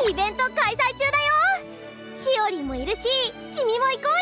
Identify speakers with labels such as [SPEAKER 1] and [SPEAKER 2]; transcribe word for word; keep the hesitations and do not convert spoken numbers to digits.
[SPEAKER 1] イベント開催中だよ。しおりんもいるし、君も行こうよ。